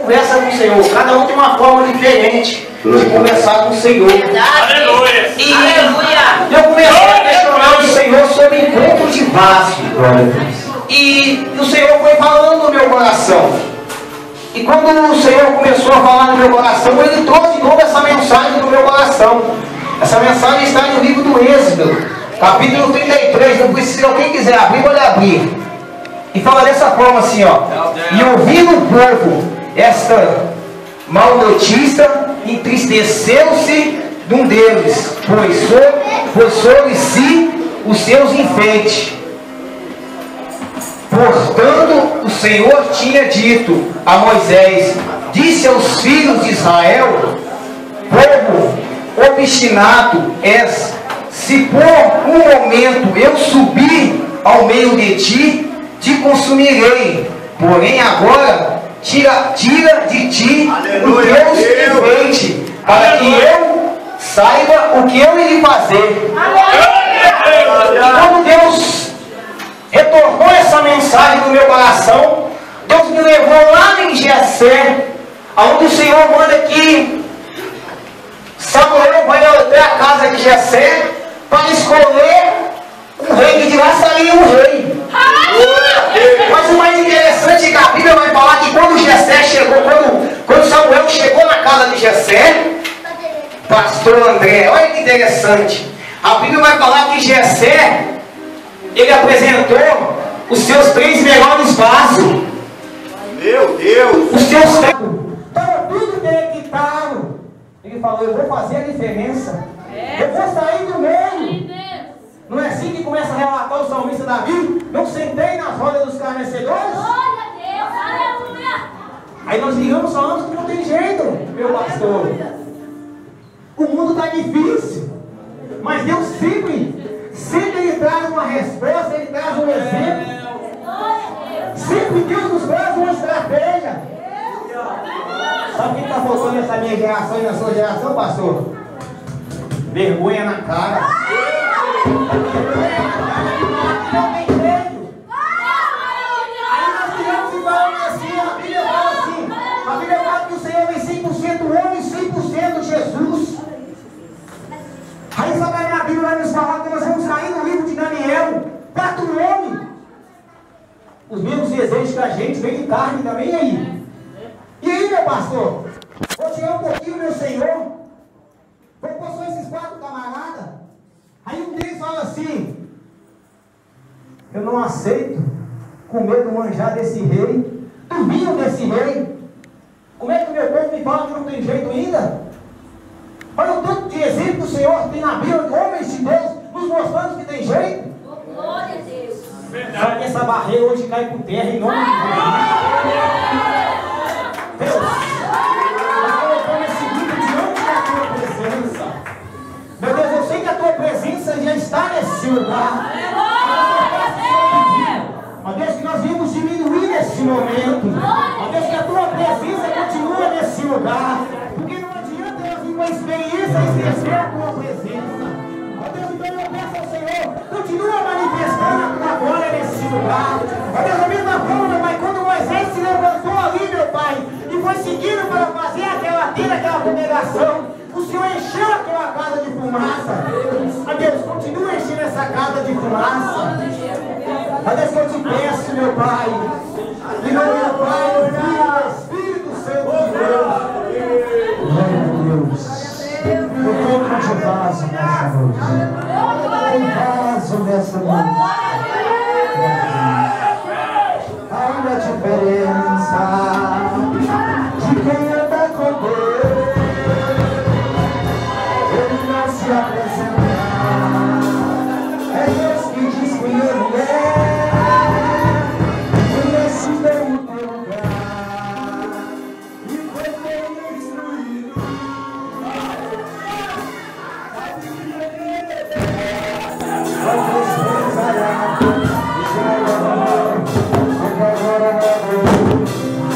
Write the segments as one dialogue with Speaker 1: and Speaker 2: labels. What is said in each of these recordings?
Speaker 1: conversa com o Senhor. Cada um tem uma forma diferente de conversar com o Senhor.
Speaker 2: Aleluia!
Speaker 1: E eu comecei a questionar o Senhor sobre encontro de vaso. E o Senhor foi falando no meu coração. E quando o Senhor começou a falar no meu coração, Ele trouxe de novo essa mensagem no meu coração. Essa mensagem está no livro do Êxodo, capítulo 33. Não precisa, quem quiser abrir, pode abrir. E fala dessa forma assim, ó. E ouvindo o povo esta mal notícia, entristeceu-se de um deles, pois sobre si os seus enfeites. Portanto, o Senhor tinha dito a Moisés: disse aos filhos de Israel: povo obstinado és, se por um momento eu subir ao meio de ti, te consumirei. Porém agora tira de ti o teu enfeite, para que eu saiba o que eu irei fazer. E quando Deus retornou essa mensagem no meu coração, Deus me levou lá em Jessé, onde o Senhor manda que Samuel vai até a casa de Jessé para escolher um rei, que de lá sairia um rei. Mas o mais interessante é que a Bíblia vai falar que quando Jessé chegou, quando Samuel chegou na casa de Jessé, pastor André, olha que interessante, a Bíblia vai falar que Jessé, ele apresentou os seus 3 melhores vasos.
Speaker 3: Meu Deus!
Speaker 1: Os seus estavam tudo conectado. Ele falou: eu vou fazer a diferença. Eu vou sair do meio. Não é assim que começa a relatar o salmista Davi? Não sentei nas rodas dos carnecedores?
Speaker 4: Glória a Deus, aleluia!
Speaker 1: Aí nós ligamos, falamos que não tem jeito, meu pastor. O mundo está difícil. Mas Deus sempre Ele traz uma resposta, Ele traz um exemplo. Sempre Deus nos traz uma estratégia. Sabe o que está faltando nessa minha geração e na sua geração, pastor? Vergonha na cara. Não tem jeito. Aí nós tiramos e falamos assim, a Bíblia fala assim. A Bíblia fala que o Senhor vem 100% homem e 100% Jesus. Aí sabe, a Bíblia vai nos falar que nós vamos sair no livro de Daniel, 4 homens. Os mesmos desejos que a gente, vem de carne também, e aí? E aí, meu pastor? Vou tirar um pouquinho, meu Senhor. Vou pôr só esses 4 camaradas. Aí um deles fala assim: eu não aceito comer do manjar desse rei, do vinho desse rei. Como é que o meu povo me fala que não tem jeito ainda? Olha o tanto de exemplo que o Senhor tem na Bíblia, homens de Deus, nos mostrando que tem jeito.
Speaker 4: Glória a Deus.
Speaker 1: Sabe que essa barreira hoje cai por terra em nome de Deus. Deus, nós colocamos esse grupo diante da tua presença. Meu Deus, eu sei que a tua presença já está nesse lugar. Ó Deus, que nós vimos diminuir nesse momento. Ó Deus, que a tua presença continua nesse lugar. Porque não adianta nós vir com a experiência e esquecer a tua presença. Ó Deus, então eu peço ao Senhor, continua manifestando a tua glória nesse lugar. Ó Deus, da mesma forma, meu Pai, quando Moisés se levantou ali, meu Pai, e foi seguindo para fazer aquela congregação, o Senhor encheu aquela casa de fumaça. Ó Deus, continua enchendo essa casa de fumaça. Ó Deus, que eu te peço, meu Pai, em nome do Pai, do Filho e do Espírito Santo de Deus. Glória a Deus. Eu toco de vaso nessa noite. Um vaso nessa noite. Ainda a diferença de quem anda com Deus. Ele não se apresenta. É Deus que diz quem Ele é. Ele decidiu o teu lugar e foi bem instruído. Vai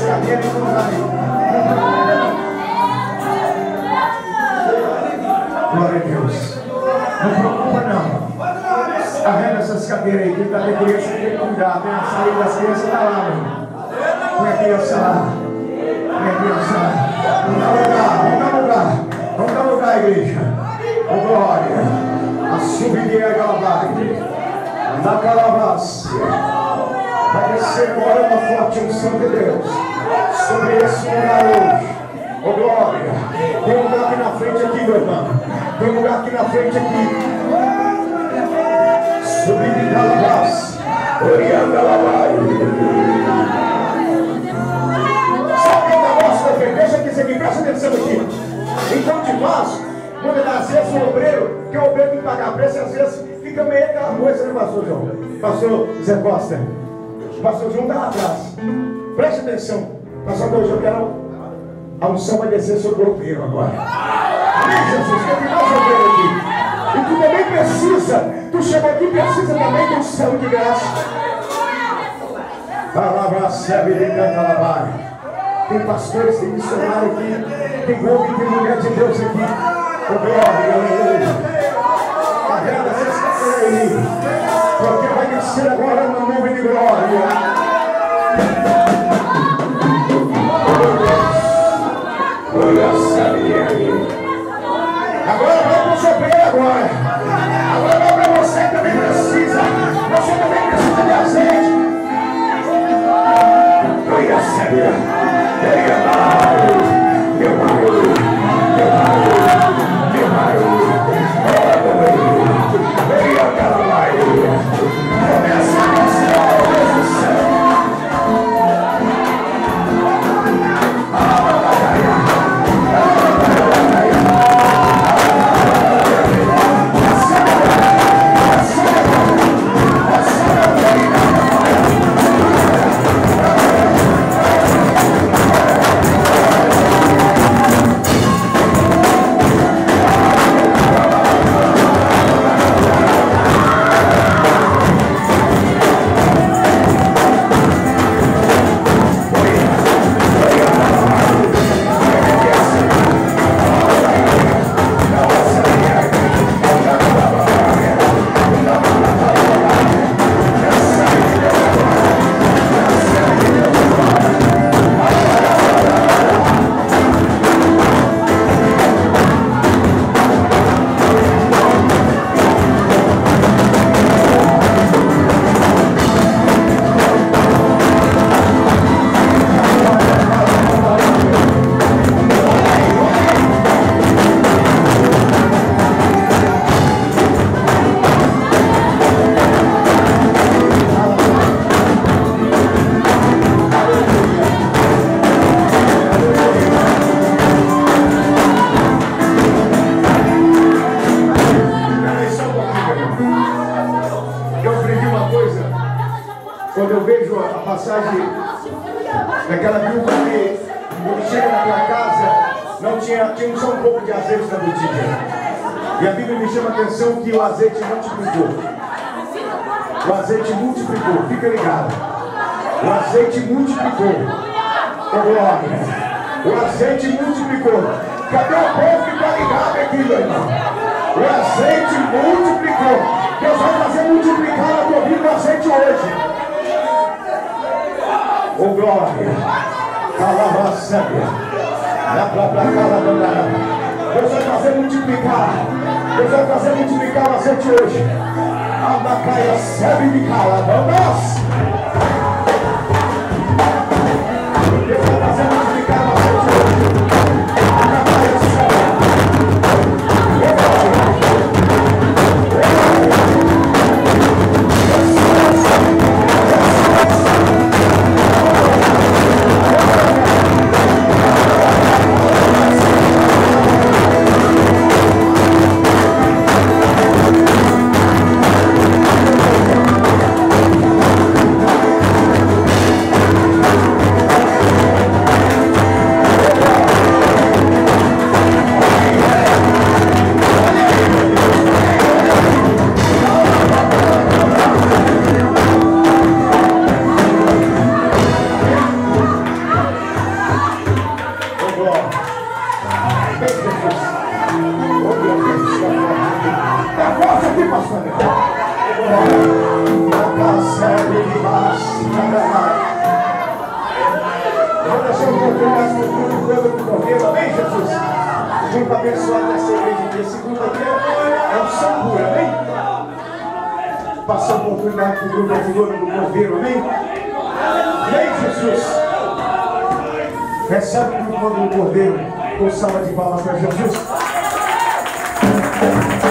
Speaker 1: cadeiras e vamos ali. Glória a Deus. Não preocupa não. Arrenda essas cadeiras aí, quem tá de criança tem que cuidar. Tem a saída das crianças, tá lá, meu. Põe a criança lá. Põe a criança lá. Vamos dar lugar, vamos dar lugar. Vamos dar lugar, igreja. Oh, glória. A subida Galabai. Na Calabácia. Vai descer agora uma forte unção de Deus sobre esse lugar hoje. Oh, glória. Tem um lugar aqui na frente aqui, meu irmão. Tem um lugar aqui na frente aqui. Subida em Calabácia. Orianda Labai. Sabe o negócio, meu filho? Deixa aqui, isso aqui, presta atenção aqui. Enquanto te faz, muitas das vezes o obreiro, que o obreiro tem que pagar preço, às vezes fica meio aquela coisa, né, pastor João? Pastor Zé Costa. O pastor João está lá atrás. Preste atenção. Pastor Deus, eu quero. A unção vai descer sobre o obreiro agora. Amém, Jesus? Quer que nós obreiro aqui? E tu também precisa. Tu chegou aqui, precisa também de unção de graça. Tem pastores, tem missionário aqui. Tem homem, tem mulher de Deus aqui. Oh, glória, aleluia. Carrega essas cadeiras aí. Porque vai descer agora uma nuvem de glória. Agora vai para o sobreiro agora. Agora vai para você que também precisa. Você também precisa de azeite. Olha, sabia. Meu marido. Meu marido. Meu marido. Meu marido. Venha pela Maria. Começa a mostrar o Deus do céu. Quando eu vejo a passagem daquela viúva que, quando chega na tua casa, não tinha só um pouco de azeite na botija. E a Bíblia me chama a atenção que o azeite multiplicou. O azeite multiplicou, fica ligado. O azeite multiplicou. Oh, glória. O azeite multiplicou. Cadê o povo que está ligado aqui, meu irmão? O azeite multiplicou. Deus vai fazer multiplicar na tua vida o azeite hoje. Oh, glória. Calabassanha. Deus vai fazer multiplicar. Deus vai fazer multiplicar o azeite hoje. Abacaia, serve de calabas. Deus vai fazer multiplicar o azeite hoje. Abacaia, serve. família. Vou deixar um pouquinho mais para o grupo todo do governo. Amém, Jesus? Junto abençoado nessa igreja aqui. Segunda-feira é um sambura, amém? Passar a oportunidade para o grupo aqui do governo, amém? Amém, Jesus? Recebe o grupo do governo com salva de palmas para Jesus.